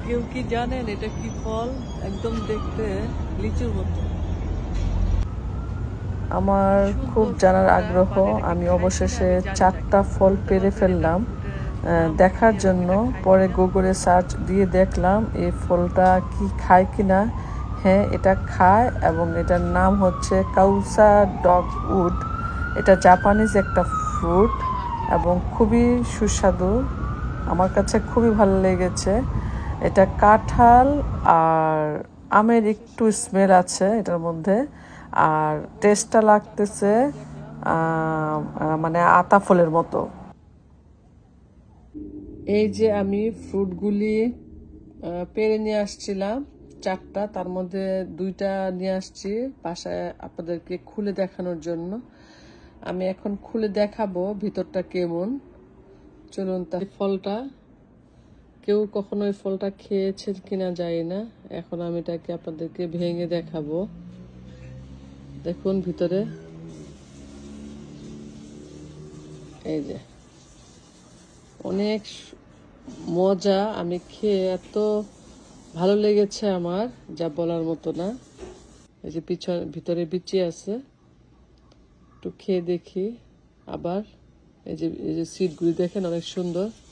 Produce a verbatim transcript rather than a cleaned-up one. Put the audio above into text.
কেউ কি জানেন এটা কি ফল? একদম দেখতে লিচুর মতো। আমার খুব জানার আগ্রহ। আমি অবশেষে চারটা ফল পেরে ফেললাম দেখার জন্য। পরে গুগলে সার্চ দিয়ে দেখলাম এই ফলটা কি খায় কিনা। হ্যাঁ, এটা খায় এবং এটার নাম হচ্ছে কাউসা ডগ উড। এটা জাপানিজ একটা ফ্রুট এবং খুবই সুস্বাদু। আমার কাছে খুবই ভালো লেগেছে। এটা কাঁঠাল আর আমের একটু স্মেল আছে এটার মধ্যে। আর টেস্টটা লাগতেছে মানে আতা ফলের মতো। এই যে আমি ফ্রুটগুলি পেরে নিয়ে আসছিলাম চারটা, তার মধ্যে দুইটা নিয়ে আসছি বাসায় আপনাদেরকে খুলে দেখানোর জন্য। আমি এখন খুলে দেখাবো ভিতরটা কেমন। চলুন, তার ফলটা কেউ কখনো এই ফলটা খেয়েছে কিনা যায় না। এখন আমি এটাকে আপনাদেরকে ভেঙে দেখাবো। দেখুন ভিতরে এই যে অনেক মজা। আমি খেয়ে এত ভালো লেগেছে আমার, যা বলার মতো না। এই যে পিছন ভিতরে বিচি আছে, একটু খেয়ে দেখি আবার। এই যে এই যে সিটগুলি দেখেন অনেক সুন্দর।